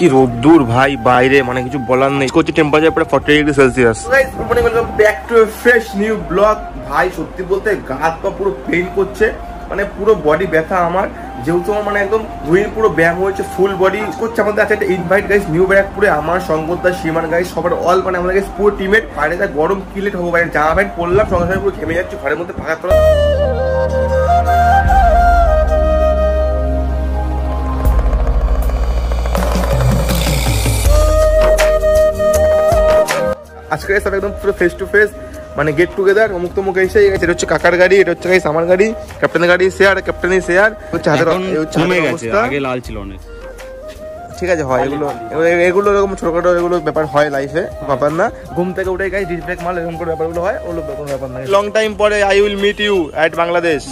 কি রোদ্দুর ভাই বাইরে, মানে কিছু বলার নেই। করছে টেম্পারেচার প্রায় 40 degree Celsius. Back to fresh new blog. ভাই সত্যি বলতে গা হাত পা পুরো পেইন করছে, মানে পুরো বডি ব্যথা আমার, যেহেতু আমার মানে একদম উইন পুরো ব্যায়াম হয়েছে, ফুল বডি করছে। আমাদের আছে একটা ইনভাইট গাইস নিউ ব্যারাকপুরে, আমার সঙ্গতা সীমান গাইস সবার অল, মানে আমাদের গাইস পুরো টিমের। বাইরে যা গরম কিলেট হবো, বাইরে জামা প্যান্ট পরলাম সঙ্গে সঙ্গে পুরো ঘেমে যাচ্ছে, ঘরের মধ্যে ফাঁকা তোলা। আজকে সব একদম পুরো ফেস টু ফেস, মানে গেট টুগেদার, অমুক তমুক এসে গেছে। এটা হচ্ছে কাকার গাড়ি, এটা হচ্ছে গাইস আমার গাড়ি, ক্যাপ্টেনের গাড়ি শেয়ার, ক্যাপ্টেনের শেয়ার হচ্ছে হাতের অবস্থা। আগে লাল ছিল অনেক, ঠিক আছে হয় এগুলো এগুলো এরকম ছোটখাটো এগুলো ব্যাপার হয় লাইফে, ব্যাপার না। ঘুম থেকে উঠে গাইস ডিস ব্রেক মাল এরকম করে ব্যাপারগুলো হয়, ওগুলো কোনো ব্যাপার না। লং টাইম পরে I will meet you at Bangladesh.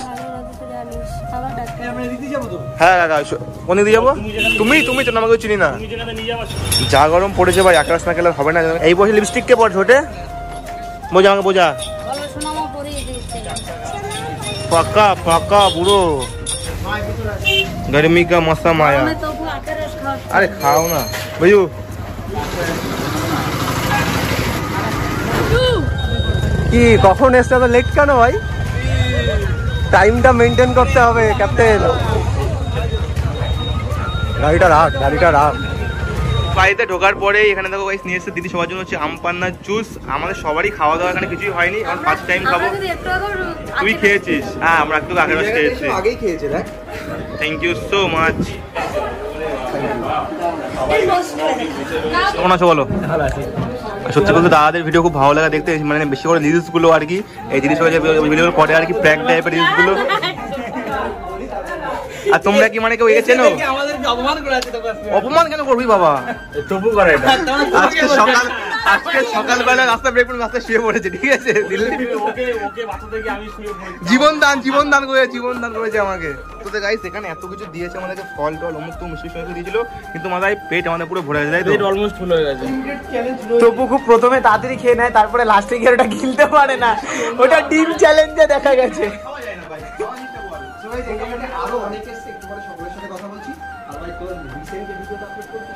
হ্যাঁ কাকা কোনে দিয়ে যাবো? তুমি তো আমাকে চিনি না। যা গরম পড়েছে ভাই, আকাশ না খেলে হবে না। এই বসে লিপস্টিক কে পড় ছোটে, বোঝা আমাকে বোঝা। ফাঁকা ফাঁকা পুরো गर्मी का मौसम आया। अरे खाओ ना भैया। কি কখন এসে তো লেট কেন ভাই? টাইমটা মেইনটেইন করতে হবে ক্যাপ্টেন। গাড়িটা রাখ। বাড়িতে ঢোকার পরে এখানে দেখো গাইস নিয়ে এসেছে দিদি সবার জন্য হচ্ছে আম পান্নার জুস। আমাদের সবারই খাওয়া দাওয়া এখানে কিছুই হয়নি, এখন ফার্স্ট টাইম খাবো। তুই খেয়েছিস? হ্যাঁ আমরা একটু আগের মাস খেয়েছি। আগেই খেয়েছি দেখ। Thank you so much. কেমন আছো বলো? ভালো আছি। সত্যি বলতে দাদাদের ভিডিও খুব ভালো লাগে দেখতে, মানে বেশি করে রিলসগুলো আর কি, এই জিনিসগুলো যে ভিডিওগুলো করে আর কি, প্র্যাঙ্ক টাইপের রিলসগুলো। আর তোমরা কি মানে কেউ এসেছো? অপমান কেন করবি বাবা? তবু করে এটা। আজকে সকালবেলা রাস্তা ব্রেক করে রাস্তায় শুয়ে পড়েছে, ঠিক আছে? জীবন দান করেছে আমাকে। তোদের গাইস এখানে এত কিছু দিয়েছে আমাদেরকে, ফল টল অমুক তো মিষ্টি সঙ্গে দিয়েছিল, কিন্তু মাথায় পেট আমাদের পুরো ভরে গেছে, তাই তো? অলমোস্ট ফুল হয়ে গেছে। তবু খুব প্রথমে তাড়াতাড়ি খেয়ে নেয়, তারপরে লাস্টে গিয়ে ওটা গিলতে পারে না, ওটা টিম চ্যালেঞ্জে দেখা গেছে। আরো অনেক এসে একটু পরে সকলের সাথে কথা বলছি। আমরা একটু রিসেন্ট ভিডিওটা আপলোড করতে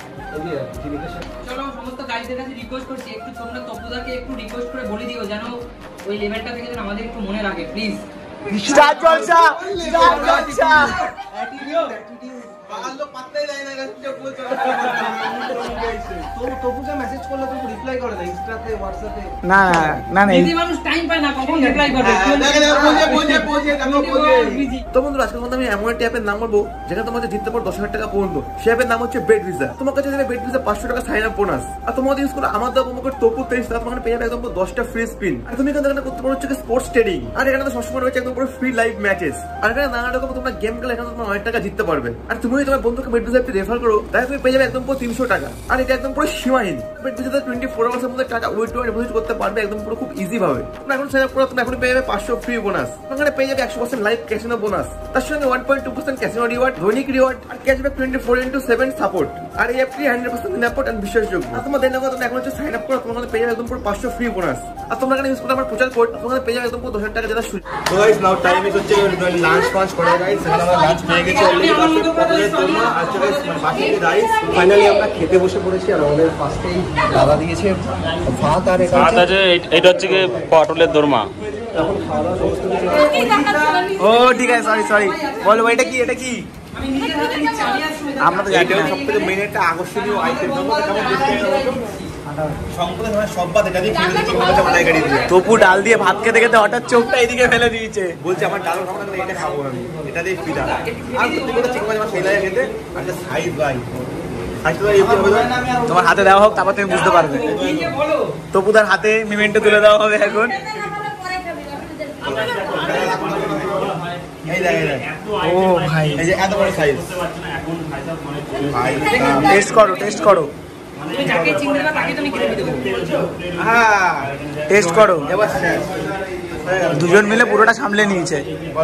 চলো সমস্ত গাইডদের কাছে রিকোয়েস্ট করছি, একটু তোমরা তপুদাকে একটু রিকোয়েস্ট করে বলে দিও যেন ওই লেভেলটা থেকে যেন আমাদের একটু মনে রাখে প্লিজ। স্টার্ট জলসা অ্যাটিটিউড বাগাল লোক পাত্তাই দেয় না গাইস, যা বলছো তো তপুকে মেসেজ করলে তুমি রিপ্লাই করে দাও ইনস্টাতে হোয়াটসঅ্যাপে। না বিজি মানুষ টাইম পায় না, কখন রিপ্লাই করবে? বোঝে তো বন্ধুরা, আজকে আমি এমন একটা অ্যাপের নাম বলবো যেখানে তোমাদের জিততে পারো 10,000 টাকা পর্যন্ত। সেই অ্যাপের নাম হচ্ছে বেট ভিসা। তোমার কাছে দেবে বেট ভিসা 500 টাকা সাইন আপ বোনাস, আর তোমাদের ইউজ করে আমার দাও প্রোমো কোড তপু 23 তোমাকে পেয়ে যাবে একদম 10টা ফ্রি স্পিন। আর তুমি এখানে করতে পারো হচ্ছে স্পোর্টস ট্রেডিং, আর এখানে তো সবসময় রয়েছে একদম পুরো ফ্রি লাইভ ম্যাচেস। আর এখানে নানা রকম তোমরা গেম খেলে এখানে তোমরা অনেক টাকা জিততে পারবে। আর তুমি তোমার বন্ধুকে বেট ভিসা অ্যাপটি রেফার করো, তাই তুমি পেয়ে যাবে একদম পুরো 300 টাকা। আর এটা একদম পুরো সীমাহীন। বেট ভিসাতে 24 আওয়ার্স এর মধ্যে টাকা উইথড্র ডিপোজিট করতে পারবে একদম পুরো খুব ইজি ভাবে। তোমরা এখন সাইন আপ করো, তুমি এখন পেয়ে যাবে 500 ফ্রি বোনাস। তোমরা পেয়ে যাবে 100% লাইভ ক্যাসিনো বোনাস, তার সঙ্গে 1.2% ক্যাসিনো রিওয়ার্ড, দৈনিক রিওয়ার্ড আর ক্যাশব্যাক 24/7 সাপোর্ট। আর এই অ্যাপটি 100% নিরাপদ আর বিশ্বাসযোগ্য। আর তোমাদের দেখো তোমরা এখন হচ্ছে সাইন আপ করো, তোমাদের পেয়ে যাবে একদম পুরো 500 ফ্রি বোনাস। আর তোমরা এখানে ইউজ করলে আমার প্রচার কোড, তোমাদের পেয়ে যাবে একদম পুরো 10,000 টাকা যেটা সুযোগ। তো গাইস নাও টাইম ইজ হচ্ছে লাঞ্চ ফাঞ্চ করে গাইস, এখানে আমরা লাঞ্চ পেয়ে গেছি অলরেডি। পটলের দোরমা আর বাসন্তী রাইস, ফাইনালি আমরা খেতে বসে পড়েছি। আর আমাদের ফার্স্টেই দাদা দিয়েছে ভাত, আর এটা হচ্ছে কি পটলের দোরমা। ও ঠিক আছে, সরি বলো এটা কি? আমরা তো জানি না, সবথেকে মেইন একটা আকর্ষণীয় আইটেম তপু ডাল দিয়ে ভাত খেতে খেতে হঠাৎ চোখটা এদিকে ফেলে দিয়েছে, বলছে আমার ডাল খাবো না, এটা খাবো আমি, এটা দিয়ে ফিদা। আর চিকেন মাছ আমার ফেলে খেতে আর সাইড বাই তোমার হাতে দেওয়া হোক, তারপর তুমি বুঝতে পারবে। তপুদার হাতে মিমেন্টো তুলে দেওয়া হবে এখন। ও ভাই এত বড় সাইজ, টেস্ট করো টেস্ট করো। দুজন মিলে পুরোটা সামলে নিয়েছে।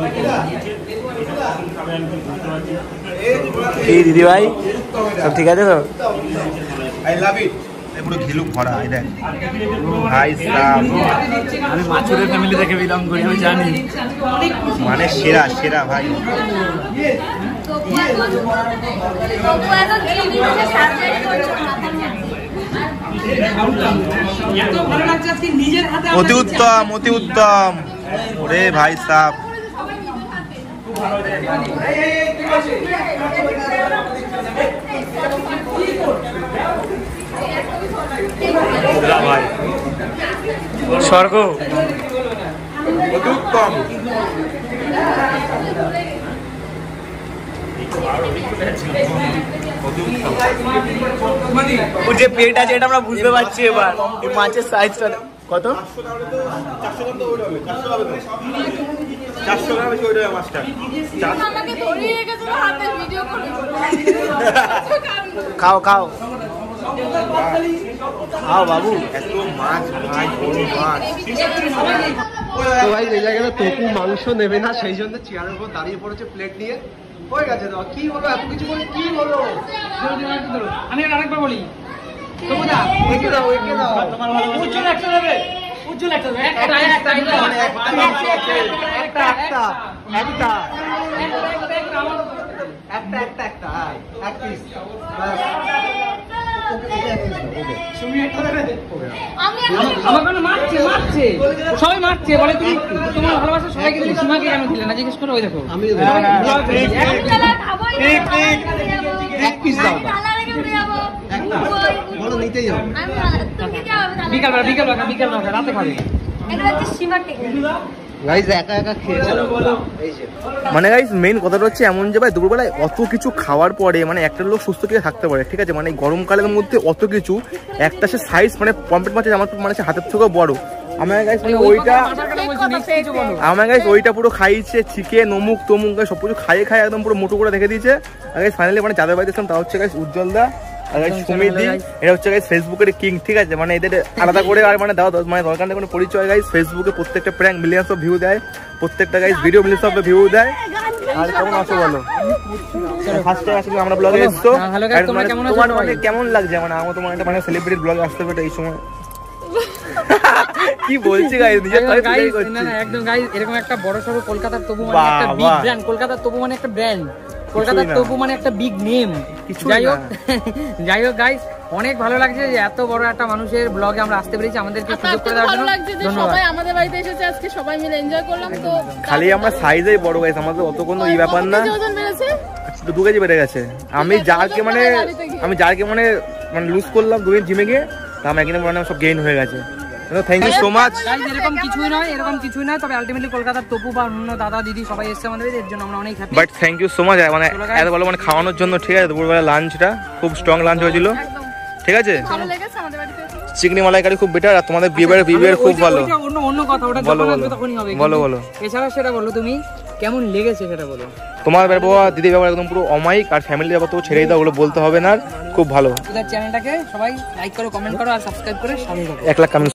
এই দিদি ভাই সব ঠিক আছে তো? I love it. পুরো ঘিলু ভরা, এটা ভাই সাহেব আমি মাছুরের ফ্যামিলি থেকে বিলং করি, আমি জানি, মানে সেরা ভাই। অতি উত্তম, অতি উত্তম। ওরে ভাই সাহেব, ভাই স্বর্গ, অতি উত্তম। যে পেট আছে এটা আমরা বুঝতে পারছি এবার। এই মাছের সাইজটা কত? 400 গ্রাম বেশি ওই মাছটা। খাও খাও খাও বাবু, এত মাছ ভাই, বড় মাছ। তো ভাই এই জায়গাটা তপু মাংস নেবে না, সেই জন্য চেয়ারের উপর দাঁড়িয়ে পড়েছে প্লেট নিয়ে। হয়ে গেছে তো কি হলো, এত কিছু বলে কি হলো? আমি আরেকবার বলি, একে দাও, একে দাও। উজ্জ্বল একটা দেবে, উজ্জ্বল একটা দেবে, একটা একটা একটা একটা একটা একটা এক পিস সবাই মারছে, বলে তুমি তোমার ভালোবাসা সবাইকে দিলে, সীমাকে কেন দিলে না জিজ্ঞেস করো। ওই দেখো এক পিস দাও, বলো নিতেই হবে। বিকালবেলা বিকালবেলা বিকালবেলা রাতে খাবে। গাইস একা একা খেয়েছে। মানে গাইস মেইন কথাটা হচ্ছে এমন যে ভাই দুপুরবেলায় অত কিছু খাওয়ার পরে মানে একটা লোক সুস্থ থেকে থাকতে পারে, ঠিক আছে? মানে গরমকালের মধ্যে অত কিছু, একটা সে সাইজ মানে পম্পেট মাছের আমার মানে হাতের থেকেও বড়। আমার গাইস মানে ওইটা পুরো খাইছে, চিকেন অমুক তমুক সব কিছু খাইয়ে একদম পুরো মোটো করে রেখে দিয়েছে। আর গাইস ফাইনালি মানে যাদের বাড়িতে তা হচ্ছে গাইস উজ্জ্বল দা আর গাইস সুমিত দি, এটা হচ্ছে গাইস ফেসবুকের কিং, ঠিক আছে? মানে এদের আলাদা করে আর মানে দাও মানে দরকার নেই কোনো পরিচয়। গাইস ফেসবুকে প্রত্যেকটা প্র্যাঙ্ক মিলিয়ন্স অফ ভিউ দেয়, প্রত্যেকটা guys video millions of view দেয়। আর কেমন আছো বলো? ফার্স্ট টাইম আসলে আমরা ব্লগে এসেছো, তোমার মানে কেমন লাগছে? মানে আমার তোমার একটা মানে সেলিব্রিটি ব্লগে আসতে হবে এই সময়। কি বলছি গাইস, নিজের গাইস না না একদম গাইস, এরকম একটা বড় সরো কলকাতার তবু মানে একটা বিগ ব্র্যান্ড, কলকাতার তবু মানে একটা ব্র্যান্ড, কলকাতার তবু মানে একটা বিগ নেম। যাই হোক গাইস, অনেক ভালো লাগছে যে এত বড় একটা মানুষের ব্লগে আমরা আসতে পেরেছি, আমাদেরকে সুযোগ করে দেওয়ার জন্য ধন্যবাদ। সবাই আমাদের বাড়িতে এসেছে আজকে, সবাই মিলে এনজয় করলাম। তো খালি আমরা সাইজেই বড় গাইস, আমাদের অত কোনো ই ব্যাপার না। 2 কেজি বেড়ে গেছে। আমি যাকে মানে লুজ করলাম 2 দিন জিমে গিয়ে, তা আমার একদিনে মানে সব গেইন হয়ে গেছে। Thank you so much. এরকম কিছুই নয়, তবে আলটিমেটলি কলকাতার তপু বা অন্য দাদা দিদি সবাই এসেছে আমাদের, এর জন্য আমরা অনেক happy. But thank you so much মানে এত ভালো মানে খাওয়ানোর জন্য, ঠিক আছে? দুপুরবেলা লাঞ্চটা খুব স্ট্রং লাঞ্চ হয়েছিল, ঠিক আছে? ভালো লেগেছে আমাদের বাড়িতে চিকেন মালাইকারি খুব বেটার, আর তোমাদের বিয়ের খুব ভালো। অন্য কথা, ওটা তখনই হবে। বলো এছাড়া সেটা বলো, তুমি কেমন লেগেছে সেটা বলো। তোমার ব্যবহার, দিদি ব্যবহার একদম পুরো অমায়িক, আর ফ্যামিলি ব্যবহার তো ছেড়েই দাও, ওগুলো বলতে হবে না, খুব ভালো। চ্যানেলটাকে সবাই লাইক করো, কমেন্ট করো আর সাবস্ক্রাইব করে সাথে থাকো। 1 লাখ কমেন্ট